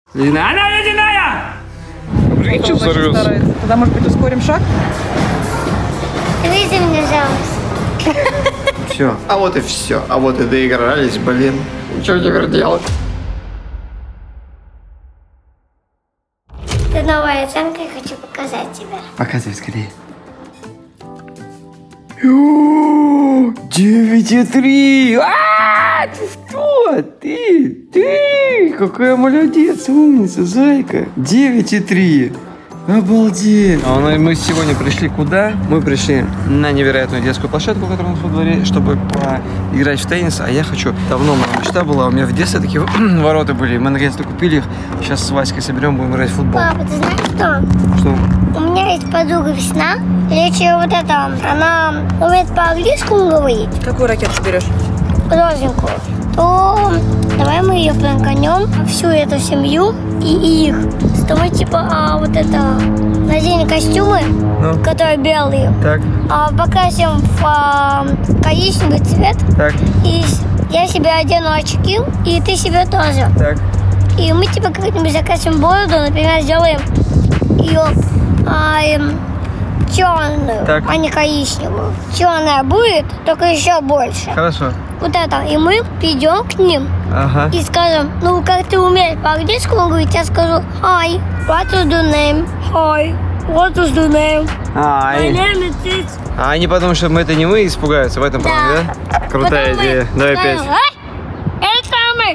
Ледяная, она ледяная! Прикинь, что взорвется. Тогда, может быть, ускорим шаг? Вези мне, пожалуйста. Все. А вот и все. А вот и доигрались, блин. Что теперь делать? Это новая оценка, я хочу показать тебе. Показывай скорее. 9,3! Ты что? Ты! Какая молодец, умница, зайка. 9,3. Обалдеть! Мы сегодня пришли куда? Мы пришли на невероятную детскую площадку, которая у нас во дворе, чтобы поиграть в теннис. А я хочу... Давно моя мечта была. У меня в детстве такие ворота были. Мы наконец-то купили их. Сейчас с Васькой соберем, будем играть в футбол. Папа, ты знаешь что? Что? У меня есть подруга Весна. Речь вот это. Она умеет по-английскому говорить. Какую ракету берешь? Розовенькую. То давай мы ее пранканем, всю эту семью и их. Что мы типа вот это наденем костюмы, которые белые, Так. покрасим в коричневый цвет. Так. И я себе одену очки, и ты себе тоже. Так. И мы типа как-нибудь закрасим бороду, например, сделаем ее черную, Так. а не коричневую. Черная будет, только еще больше. Хорошо. Вот это. И мы придем к ним Ага. и скажем, ну как ты умеешь по-английскому говорить, я скажу Hi, what is the name? Hi, what is the name? My name is this. А они подумают, что это не мы, и испугаются в этом плане, да? Крутая Потом идея. мы Давай скажем, опять. Это мы.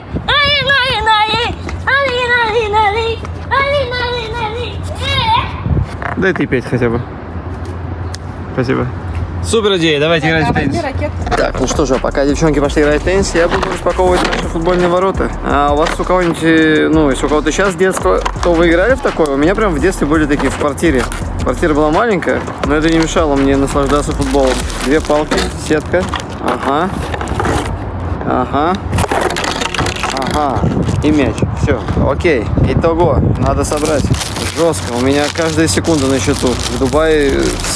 Дай ты 5 хотя бы. Спасибо. Супер идея, давайте играть в теннис. Так, ну что же, пока девчонки пошли играть в теннис, я буду распаковывать наши футбольные ворота. А у вас у кого-нибудь, ну, если у кого-то сейчас детство, то вы играли в такое? У меня прям в детстве были такие в квартире. Квартира была маленькая, но это не мешало мне наслаждаться футболом. 2 палки, сетка. Ага. Ага. Ага. И мяч. Все, окей. Итого, надо собрать. Жестко. У меня каждая секунда на счету. В Дубае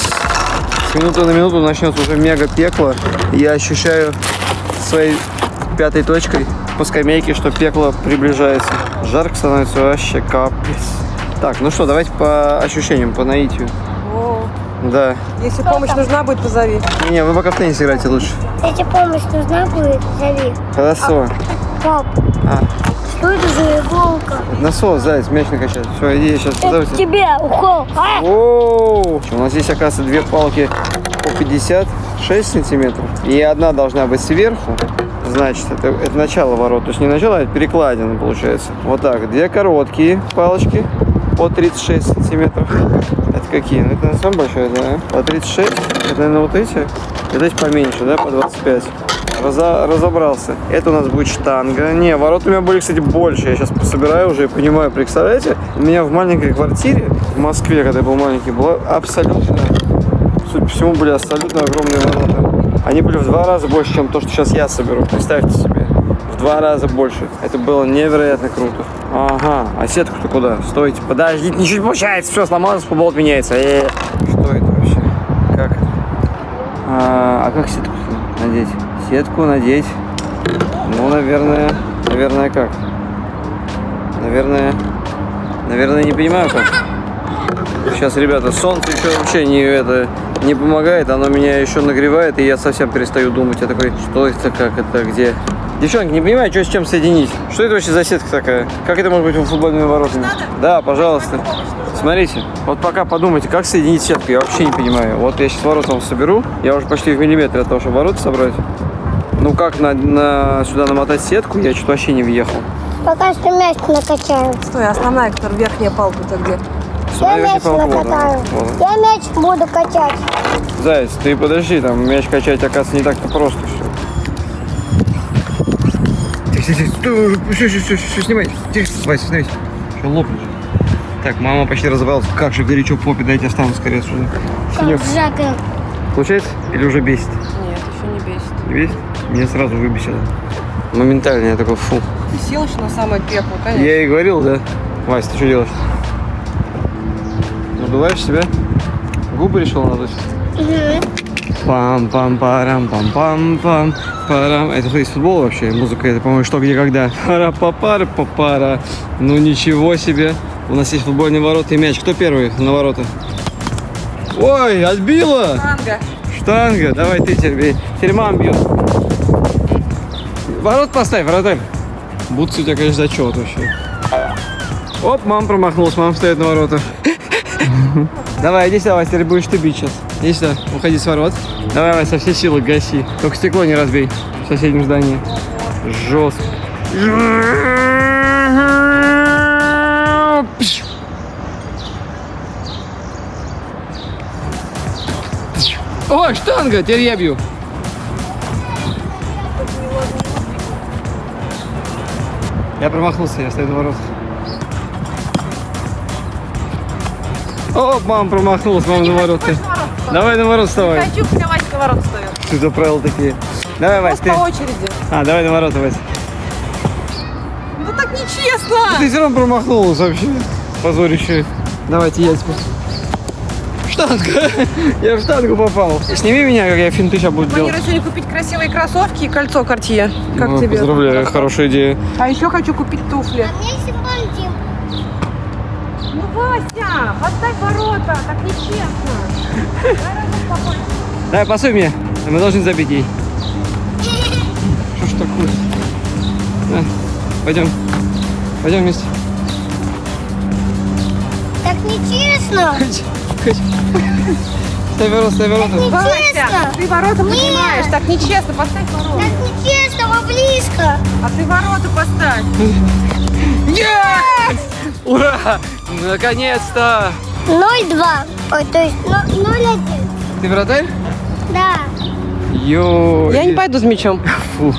с минуты на минуту начнется уже мега пекло. Я ощущаю своей 5-й точкой по скамейке, что пекло приближается. Жарко становится вообще капец. Так, ну что, давайте по ощущениям, по наитию. Да. Если помощь нужна будет, позови. Не, вы пока в теннис играйте лучше. Если помощь нужна будет, зови. Хорошо. Пап, что это за иголка? Насос, заяц, мяч накачать. Все, иди, я сейчас Это тебе укол. Оу! У нас здесь, оказывается, 2 палки по 56 сантиметров. И одна должна быть сверху. Значит, это начало ворот. То есть не начало, а перекладина получается. Вот так. 2 короткие палочки по 36 сантиметров. Это какие? Ну, это на самом большой, да? По 36. Это, наверное, вот эти. Это эти поменьше, да? По 25. Разобрался. Это у нас будет штанга. Не, ворота у меня были, кстати, больше. Я сейчас собираю уже и понимаю. Представляете, у меня в маленькой квартире в Москве, когда я был маленький, была абсолютно, судя по всему, были абсолютно огромные ворота. Они были в 2 раза больше, чем то, что сейчас я соберу. Представьте себе. В 2 раза больше. Это было невероятно круто. Ага, а сетку-то куда? Стойте, подождите, ничего не получается. Все, сломалось, футбол отменяется. Что это вообще? Как это? А как сетку надеть? Сетку надеть. Ну, наверное, как? Наверное, не понимаю как. Сейчас, ребята, солнце еще вообще не помогает, оно меня еще нагревает, и я совсем перестаю думать. Я такой, что это, как это, где? Девчонки, не понимаю, что с чем соединить. Что это вообще за сетка такая? Как это может быть футбольными воротами? Да, пожалуйста. Смотрите, вот пока подумайте, как соединить сетку, я вообще не понимаю. Вот я сейчас ворота вам соберу, я уже почти в миллиметре от того, чтобы ворота собрать. Ну как сюда намотать сетку, я что-то вообще не въехал. Пока что мяч накачаю. Стой, основная, которая верхняя палка-то где? Я мяч накатаю. Я мяч буду качать. Заяц, ты подожди, там мяч качать, оказывается, не так-то просто все. Все, снимай. Тихо, Вася, становись. Что, лопнешь? Так, мама почти разобралась. Как же горячо в попе, дайте останусь скорее отсюда. Как жарко. Получается? Или уже бесит? Нет, еще не бесит. Не бесит? Меня сразу выбесило. Моментально я такой, фу. Ты сел еще на самое пекло, конечно. Я ей говорил, да? Вась, ты что делаешь? Надуваешь себя? Губы решил надуть? Угу. Пам-пам-парам-пам-пам-пам. Парам. Это из футбола вообще? Музыка это, по-моему, что, где, когда. Пара-па-пара-па-пара. Ну ничего себе. У нас есть футбольные ворота и мяч. Кто первый на ворота? Ой, отбила! Штанга. Штанга. Давай ты теперь. Теперь мам бьет. Ворот поставь, вратарь. Бутсы у тебя, конечно, зачет вообще. Оп, мама промахнулась, мама стоит на воротах. Давай, иди сюда, теперь будешь ты бить сейчас. Иди сюда, уходи с ворот. Давай, со всей силы гаси. Только стекло не разбей в соседнем здании. Жестко. О, штанга, теперь я бью. Я промахнулся, я стою на воротах. О, мама промахнулась, мама на ворота. Давай на ворот вставай. Не хочу, пускай Вася на ворот встает. Что за правила такие? Давай, Вась, ты. По очереди. Давай на ворота, Вась. Ну так нечестно. Ты все равно промахнулась вообще. Позорище. Давайте я теперь. Штанга. Я в штангу попал. Сними меня, как я финты сейчас буду делать. Планирую сегодня купить красивые кроссовки и кольцо Cartier. Как тебе? Поздравляю, хорошая идея. А еще хочу купить туфли. А мне симпантим. Ну, Вася, поставь ворота, так нечестно. Давай, пасуй мне. Мы должны забить ей. Что ж такое? Пойдем. Пойдем вместе. Так нечестно. Ставь ворота, ставь ворота. Вася, Нечестно. ты ворота Нет. поднимаешь, так нечестно, поставь ворота. Так нечестно, вы близко. А ты ворота поставь. Yes! Ура! Наконец-то! 0-2. Ой, то есть 0-1. Ты вратарь? Да. Йо! Я не пойду с мячом. Фу.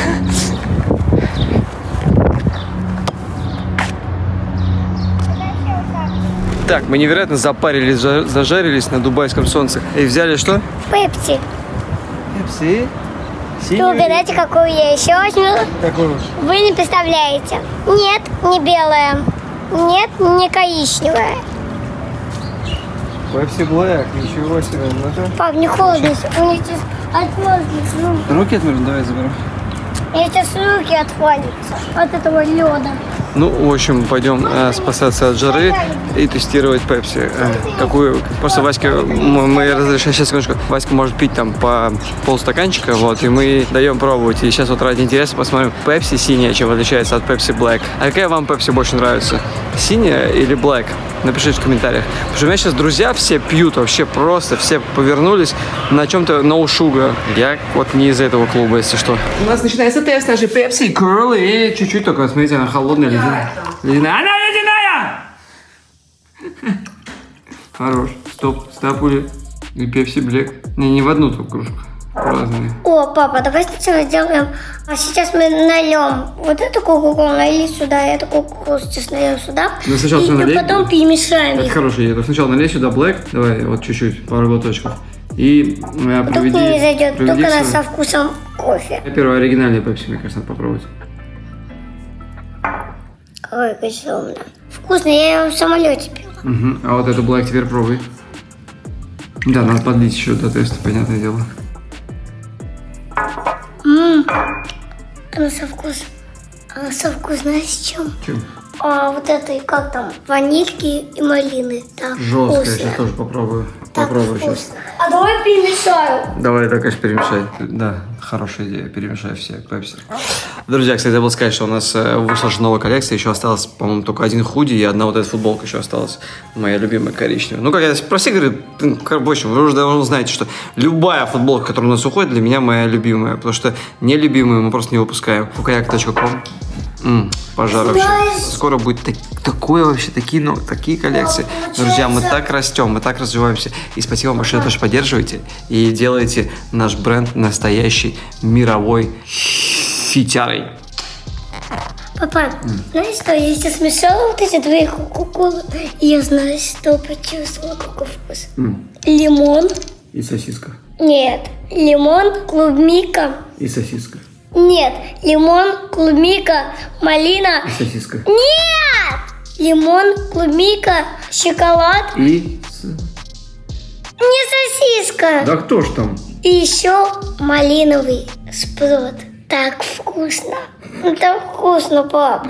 Так, мы невероятно запарились, зажарились на дубайском солнце. И взяли что? Пепси. Пепси. Вы угадайте, какую я еще возьму? Какую? Вы не представляете. Нет, не белая. Нет, не коричневая. Пепси Блэк, ничего себе. Пап, не холодно. У меня сейчас отвалится. Руки отмерзли, давай заберем. Я сейчас руки отвалятся от этого леда. Ну, в общем, пойдем спасаться от жары и тестировать пепси. Какую? Просто Васька, мы разрешаем сейчас секундочку. Васька может пить там по полстаканчика, вот, и мы даем пробовать. И сейчас вот ради интереса посмотрим, пепси синяя, чем отличается от пепси Black. А какая вам пепси больше нравится? Синяя или Black? Напишите в комментариях. Потому что у меня сейчас друзья все пьют вообще просто, все повернулись на чем-то no sugar. Я вот не из этого клуба, если что. У нас начинается тест нашей пепси Curl, и чуть-чуть только, смотрите, она холодная, ледяная. Ледяная. Она ледяная! Хорош. Стоп, стапули и пепси Black. Не в одну только кружку. Разные. О, папа, давай сначала сделаем. А сейчас мы нальем вот эту кока-колу, налили сюда, и эту кока-колу сейчас нальем сюда. Ну, сначала все налей. И потом перемешаем Это их. хорошая идея. Сначала налей сюда Black. Давай, вот чуть-чуть, пару глоточков. И Вдруг проведи. не зайдет, только она свой- со вкусом кофе. Первая оригинальная пепси, мне кажется, надо попробовать. Ой, какая умная. Вкусно, я ее в самолете пила. Угу. А вот эту Black теперь пробуй. Да, надо подлить еще до теста, понятное дело. Она со вкусом. Она со вкусом, знаешь, с чем? Чем? А вот это, как там, ванильки и малины. Так Жестко, я вкусно. сейчас тоже попробую. Так Попробую сейчас. вкусно. А давай перемешаю. Давай, так, конечно, перемешай. Да, хорошая идея, перемешай все пепси. Друзья, кстати, забыл сказать, что у нас вышла же новая коллекция, еще осталось, по-моему, только один худи и одна вот эта футболка еще осталась, моя любимая коричневая. Ну, как я про все говорю, в общем, вы уже давно знаете, что любая футболка, которая у нас уходит, для меня моя любимая, потому что нелюбимую мы просто не выпускаем. Кукаяк.com. Пожар вообще. Скоро будет такое вообще, такие коллекции. Друзья, мы так растем, мы так развиваемся. И спасибо вам большое, что поддерживаете и делаете наш бренд настоящий мировой фитярой. Папа, знаешь что, я сейчас смешала вот эти две кока-колы, и я знаю, что почувствовала, какой вкус. Лимон. И сосиска. Нет, лимон, клубника. И сосиска. Нет, лимон, клубника, малина. И сосиска. Нет! Лимон, клубника, шоколад. И... Не сосиска. Да кто ж там? И еще малиновый спрут. Так вкусно. Это вкусно, пап.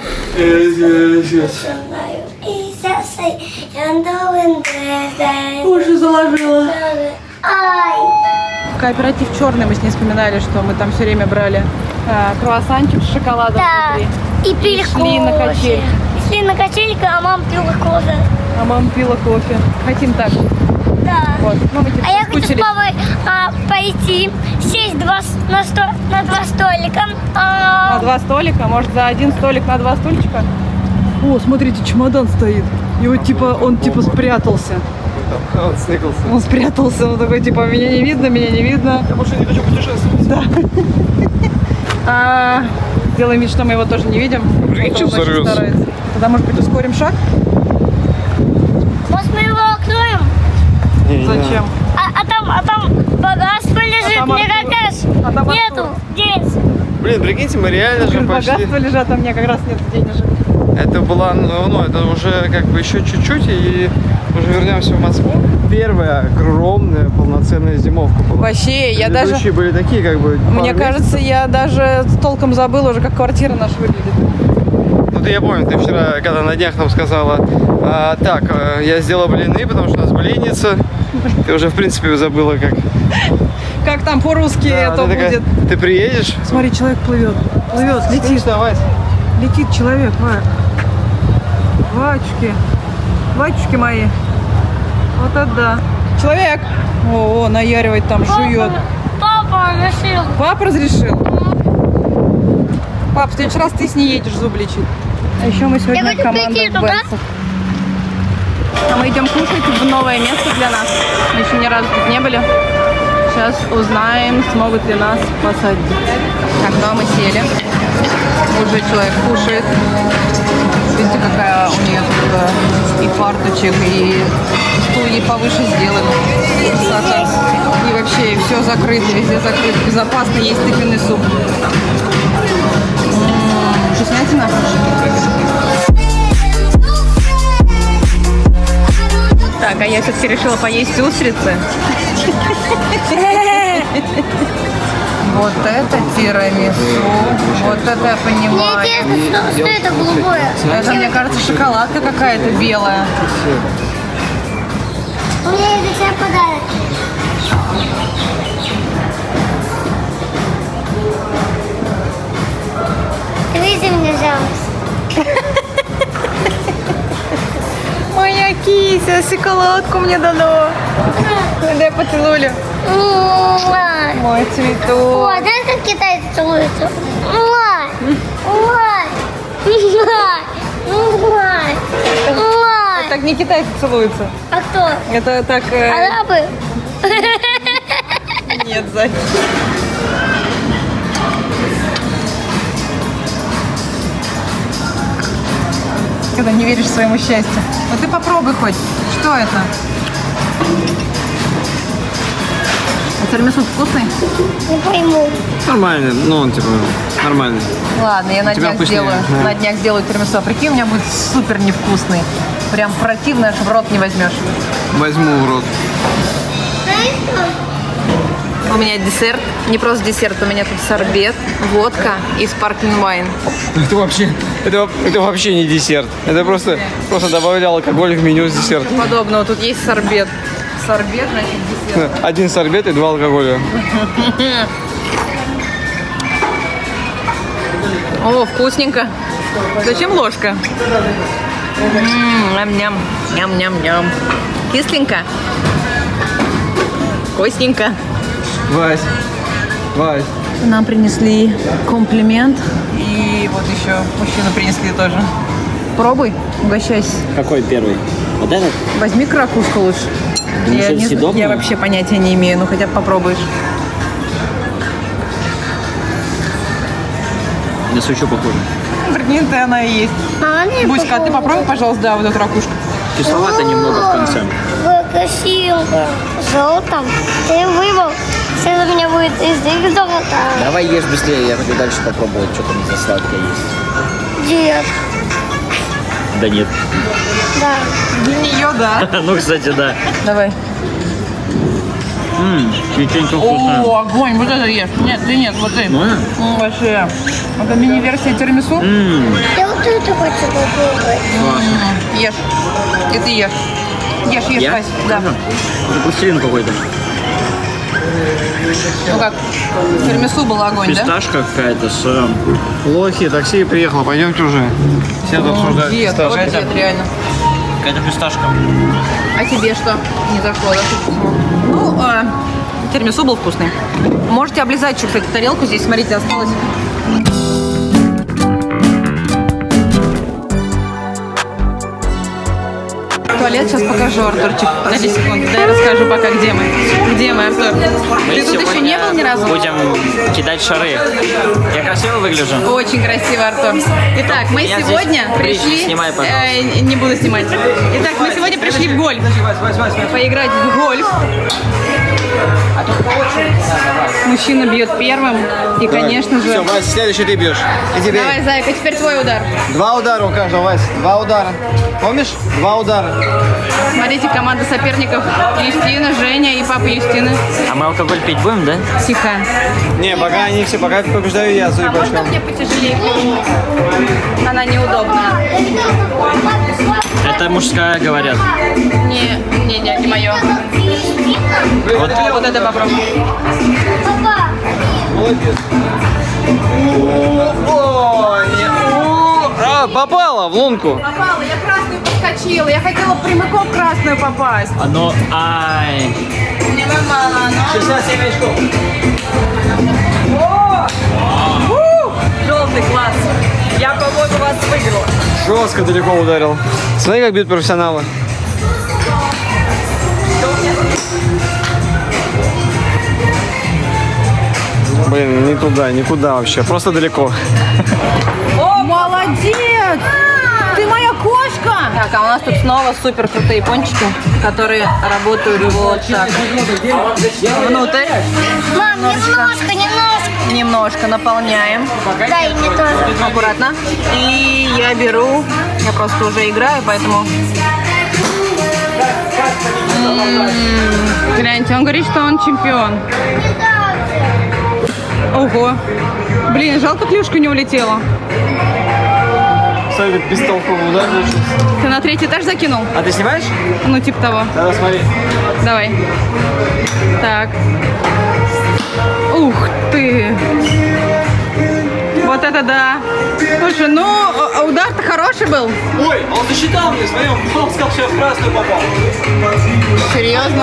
Уши заложила. Ай. Кооператив черный, мы с ней вспоминали, что мы там все время брали круассанчик с шоколадом Да. внутри. И пили шли на кофе. качельку. Шли на качельку, а мама пила кофе. А мама пила кофе. Хотим так. Да. Вот. Ну, мы типа А я хочу с соскучились. папой пойти сесть на два столика. На 2 столика, может за 1 столик на 2 стульчика? О, смотрите, чемодан стоит. И вот типа он типа спрятался. Он сныкался. Он спрятался, он такой типа меня не видно, меня не видно. Я больше не хочу путешествовать. Да. Делаем вид, что мы его тоже не видим. Прикинь, что Он очень взорвётся. старается. Тогда, может быть, ускорим шаг? Может, мы его откроем? Зачем? А там богатство лежит, там мне Артур. как раз А там нету денег. Блин, прикиньте, мы реально же пошли. Богатства лежат, а мне как раз нет денежек. Это была, ну, это уже как бы еще чуть-чуть, и уже вернемся в Москву. Первая огромная полноценная зимовка была. Вообще, я даже... Предыдущие были такие, как бы... Мне кажется, я даже толком забыла уже, как квартира наша выглядит. Ну, ты, я помню, ты вчера, когда на днях нам сказала, я сделала блины, потому что у нас блинница. Ты уже, в принципе, забыла, как... Как там по-русски Да, это ты такая, будет? ты приедешь? Смотри, человек плывет. Плывет, летит. Давай. Летит человек, Вая. Вачки. Вачки мои. Вот это да. Человек. О, наяривает там, жует. Папа решил. Папа разрешил? Пап, в следующий раз ты с ней едешь зуб лечить. А еще мы сегодня Я хочу команда прийти туда. Бенсов. А мы идем кушать в новое место для нас. Мы еще ни разу тут не были. Сейчас узнаем, смогут ли нас посадить. Так, ну а мы сели. Уже человек кушает. Видите, какая у нее тут и фарточек, и стулья повыше сделаны. Красота. И вообще все закрыто, везде закрыто. Безопасно есть тыквенный суп. Вкуснятина. Так, а я все-таки решила поесть устрицы. Вот это тирамису. Вот это я Мне понимаю. интересно, что это голубое. Это, мне кажется, шоколадка какая-то белая. У меня есть для тебя подарок. Вези меня, пожалуйста. Моя кися, шоколадку мне дано. Дай поцелую. Муа. Мой цветок. О, знаешь, как китайцы целуются? Муа. Муа. Муа. Муа. Муа. Так не китайцы целуются. А кто? Это так... Арабы? Нет, Зай. Когда не веришь своему счастью. Ну ты попробуй хоть. Что это? А тирамису вкусный? Не пойму. Нормально, ну он типа нормальный. Ладно, я на тебя днях вкуснее, сделаю. да. На днях сделаю тирамису. А прикинь, у меня будет супер невкусный. Прям противно, аж в рот не возьмешь. Возьму в рот. Знаешь что? У меня десерт. Не просто десерт, у меня тут сорбет, водка и спарклинг вайн. Это вообще не десерт. Это просто добавлял алкоголь в меню с десертом. Подобного. Тут есть сорбет. Сорбет, значит, десерт. Один сорбет и 2 алкоголя. О, вкусненько. Зачем ложка? Ням-ням. Ням-ням-ням. Кисленько. Вкусненько. Вась. Нам принесли комплимент. И вот еще мужчину принесли тоже. Пробуй, угощайся. Какой первый? Вот этот? Возьми кракушку лучше. Думаешь, это Я съедобное? вообще понятия не имею, ну хотя бы попробуешь. На сучу похоже. Прикинь, ты она и есть. А мне Буська, а ты попробуй, пожалуйста, да, вот эту ракушку. Кисловато немного в конце. Красиво. Золотом. Ты выбрал. Сейчас у меня будет из золота. Давай ешь быстрее, я хочу дальше попробовать, что там за сладкое есть. Нет. Да нет. Да. Для нее, да. Ну, кстати, да. Давай. Печенька вкусная. О, огонь, вот это ешь. Нет, ты нет, вот ты. Вообще. Это мини-версия тирамису. Я вот это хочу попробовать. Ешь. И ты ешь. Ешь, Я? Вась. Да. Это пластилин какой-то. Ну как? Тирамису был огонь, да? Фисташка какая-то с... Лохи, такси приехало, пойдемте уже. Все тут обсуждают Дед, вот фисташки. дед, реально. Какая-то фисташка. А тебе что? Не зашло, да? Ну, тирамису был вкусный. Можете облизать еще, кстати, тарелку. Здесь, смотрите, осталось. Туалет сейчас покажу, Артурчик. Подожди секунду, дай расскажу пока, где мы. Где мы, Артур? Ты тут еще не был ни разу? Будем кидать шары. Я красиво выгляжу? Очень красиво, Артур. Итак, мы Меня сегодня здесь пришли... снимай, пожалуйста. Не буду снимать. Итак, мы сегодня пришли в гольф. Поиграть в гольф. Мужчина бьет первым. И, конечно же... Все, Вася, следующий ты бьешь. И тебе. Давай, Зайка, теперь твой удар. 2 удара у каждого, Вася. 2 удара. Помнишь? 2 удара. Смотрите, команда соперников. Юстина, Женя и папа Юстины. А мы алкоголь пить будем, да? Тихо. Не, пока они все, пока побеждаю я, судя А по можно очкам. мне потяжелее? Она неудобная. Это мужская, говорят. Не мое. Вот это попробуй. Молодец. Попала в лунку. Попала, я красную подскочила. Я хотела прямиком в красную попасть. Оно... Ай. Мне нормально, но... 67 очков. Желтый класс. Я, по-моему, вас выиграла. Жестко далеко ударил. Смотри, как бьют профессионалы. Блин, не туда, никуда вообще. Просто далеко. О, молодец! Ты моя кошка! Так, а у нас тут снова супер крутые пончики, которые работают вот так. Внутрь. Мам, немножко. Немножко наполняем. Дай мне тоже. Аккуратно. И я беру. Я просто уже играю, поэтому... Гляньте, он говорит, что он чемпион. Ого. Блин, жалко, клюшка не улетела. Смотри, бестолковый удар получился. Ты на 3-й этаж закинул? А ты снимаешь? Ну, типа того. Тогда смотри. Давай. Так. Ух ты. Вот это да. Слушай, ну, удар-то хороший был. Ой, он засчитал мне, смотри, он сказал, что я в красную попал. Серьезно?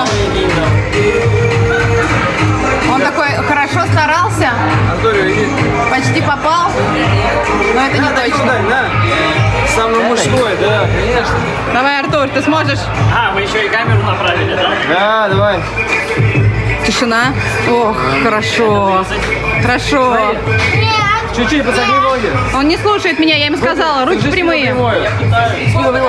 Он такой хорошо старался, Анатолий, иди. почти попал, но это не точно. Ударь, на. Самый мужской, да, конечно. Давай, Артур, ты сможешь. А, вы еще и камеру направили, да? Да, давай. Тишина. Ох, хорошо. Хорошо. Чуть-чуть подсогни ноги. Он не слушает меня, я ему сказала, руки прямые. Спину прямой.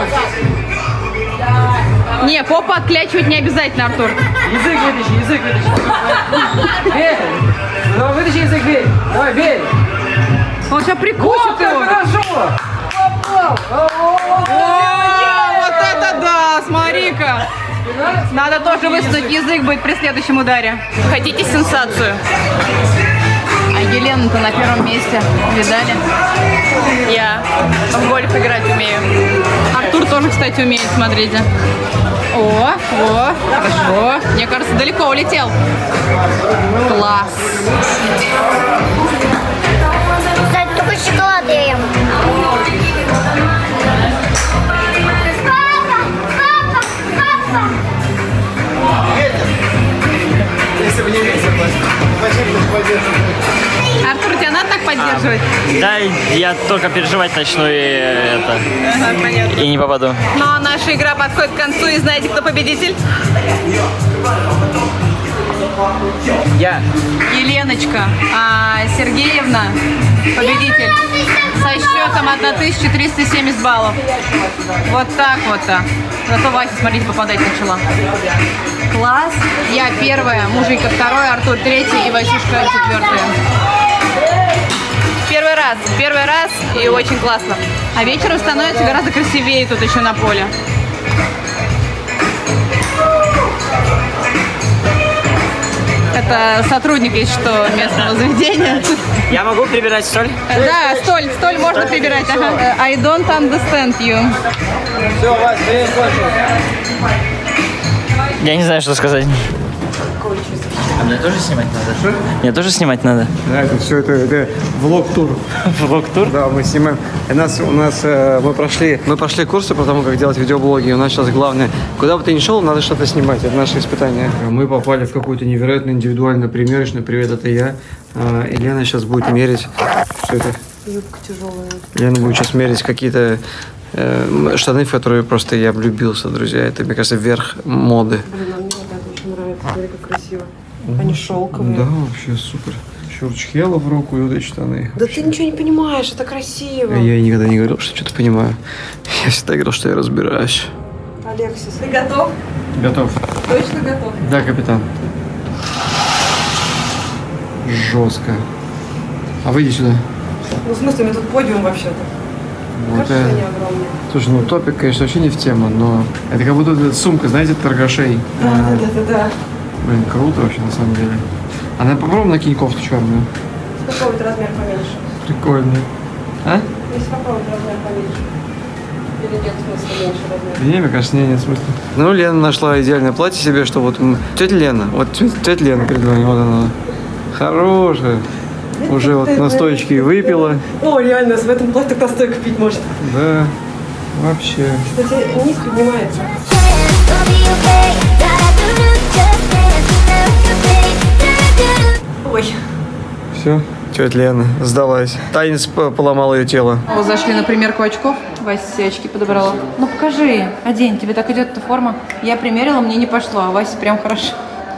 Не, попу отклячивать не обязательно, Артур. Язык вытащи. Бей. Давай, вытащи язык, бей. Давай, бей. Он сейчас прикусит его. Хорошо. Попал. О, вот это да, смотри-ка. Надо тоже высунуть язык будет при следующем ударе. Хотите сенсацию? А Елена-то на первом месте. Видали? Я в гольф играть умею. Артур тоже, кстати, умеет, смотрите. О, хорошо. Мне кажется, далеко улетел. Класс. Кстати, только шоколад я ем. Папа! Если бы не ветер, Артур, тебя надо так поддерживать? Да, я только переживать начну и это... Ага, понятно. И не попаду. Ну а наша игра подходит к концу, и знаете, кто победитель? Я. Еленочка Сергеевна, победитель, со счетом 1370 баллов. Вот так вот-то. Зато Вася, смотрите, попадать начала. Класс. Я первая, муженька второй, Артур третий и Васюшка четвертая. Первый раз и очень классно. А вечером становится гораздо красивее тут еще на поле. Это сотрудник, если что, местного заведения. Я могу прибирать столь? Да, столь можно прибирать. Ага. I don't understand you. Все, Вась, время кончилось. Я не знаю, что сказать. А мне тоже снимать надо? Что? Мне тоже снимать надо? Да, это все, это влог-тур. Влог-тур? Да, мы снимаем. Мы прошли курсы по тому, как делать видеоблоги. И у нас сейчас главное, куда бы ты ни шел, надо что-то снимать. Это наше испытание. Мы попали в какую-то невероятно индивидуальную примерочную. Привет, это я. И Лена сейчас будет мерить. Что это? Юбка тяжелая. Лена будет сейчас мерить какие-то штаны, в которые просто я влюбился, друзья. Это, мне кажется, верх моды. Блин, а мне вот это очень нравится. Смотри, как красиво. Они шелковые. Да, вообще супер. Чурчхела в руку и вот эти штаны. Да ты ничего не понимаешь, это красиво. Я никогда не говорил, что что-то понимаю. Я всегда говорил, что я разбираюсь. Алексис, ты готов? Готов. Точно готов? Да, капитан. Жестко. А выйди сюда. Ну, в смысле, у меня тут подиум вообще-то. Вот Кажется, они огромные. Слушай, ну топик, конечно, вообще не в тему, но это как будто сумка, знаете, торгашей. Да. Блин, круто вообще на самом деле. Она попробуй накинь кофту черную. Попробуй размер поменьше. Прикольно. А? Если попробовать размер поменьше. Или нет смысла меньше размер? Не, мне кажется, нет смысла. Ну, Лена нашла идеальное платье себе, что вот... Тетя Лена, вот тетя Лена перед вами, вот она. Хорошая. Уже вот настоечки выпила. О, реально, в этом платье так настойку пить может. Да, вообще. Кстати, низ поднимается. Ой. Все, тетя Лена сдалась. Танец поломал ее тело. Мы зашли на примерку очков. Вася все очки подобрала. Ну покажи, одень, тебе так идет эта форма. Я примерила, мне не пошло, а Вася прям хорошо.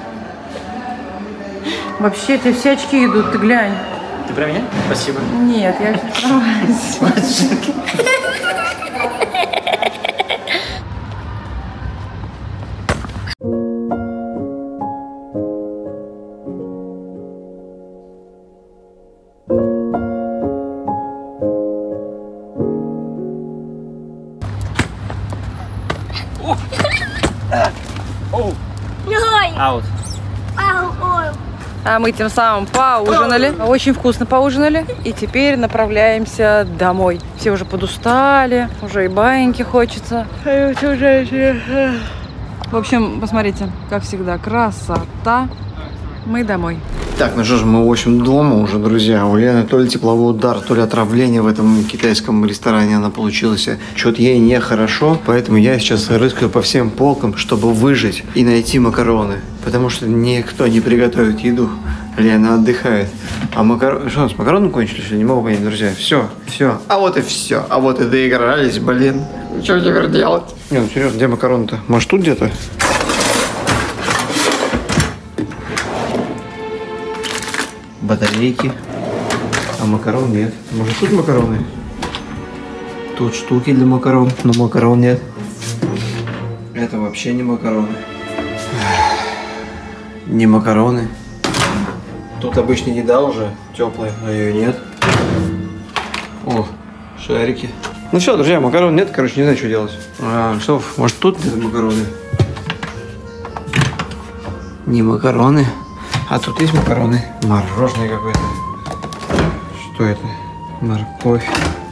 Вообще, тебе все очки идут, ты глянь. Ты про меня? Спасибо. Нет, я сейчас стараюсь. Аут. А мы тем самым поужинали, очень вкусно поужинали, и теперь направляемся домой. Все уже подустали, уже и баиньки хочется. В общем, посмотрите, как всегда, красота. Мы домой. Так, ну что ж, мы, в общем, дома уже, друзья. У Лены то ли тепловой удар, то ли отравление в этом китайском ресторане она получилась. Что-то ей нехорошо, поэтому я сейчас рыскаю по всем полкам, чтобы выжить и найти макароны. Потому что никто не приготовит еду. Лена отдыхает. А макароны... Что, с макароном кончились? Я не могу понять, друзья. Все. А вот и все. А вот и доигрались, блин. Что теперь делать? Не, ну серьезно, где макароны-то? Может, тут где-то? Батарейки. А макарон нет. Может, тут макароны? Тут штуки для макарон, но макарон нет. Это вообще не макароны. Не макароны. Тут обычная еда уже теплая, но ее нет. О, шарики. Ну все, друзья, макарон нет, короче, не знаю, что делать. Что, может, тут где-то макароны? Не макароны. А тут есть макароны. Мороженое какое-то. Что это? Морковь.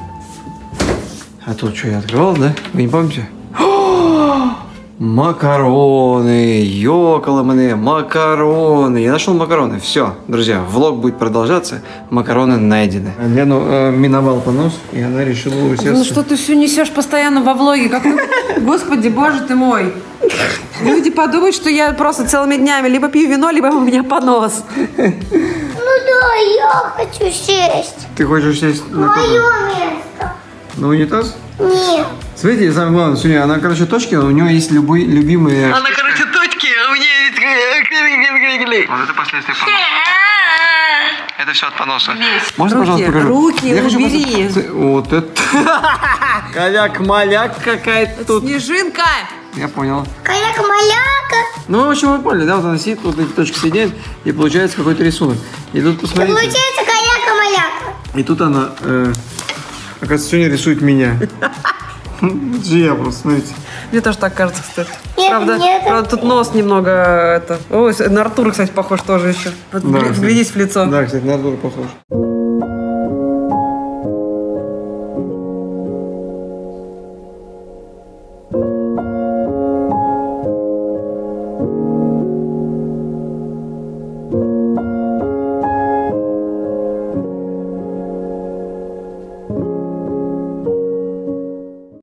А тут что, я открывал, да? Вы не помните? Макароны. Ёкаламане, макароны. Я нашел макароны. Все, друзья, влог будет продолжаться. Макароны найдены. Лену миновал понос, и она решила усесться. Ну что ты все несешь постоянно во влоге? Как ты... Господи, боже ты мой. Люди подумают, что я просто целыми днями либо пью вино, либо у меня понос. Ну да, я хочу сесть. Ты хочешь сесть на Мое место. на унитаз? Нет. Смотрите, самое главное, Суня, она, короче, точки, у нее есть любимые... Она, короче, точки, а у меня есть... Вот это последствия поноса. Это все от поноса. Можно, пожалуйста, покажу? Руки Я хочу убери. Вот это... Каляк-маляк какая-то тут. Снежинка. Я понял. Каляка-маляка. Ну, в общем, вы поняли, да? Вот она сидит, вот эти точки соединяет, и получается какой-то рисунок. И тут, посмотрите... Получается каляка-маляка. И тут она... оказывается, Суня рисует меня. Это же я просто, смотрите. Мне тоже так кажется, кстати. Нет, Правда, нет. правда, тут нос немного это. Ой, на Артура, кстати, похож тоже еще. Вот Да, вглядись в лицо. Да, кстати, на Артура похож.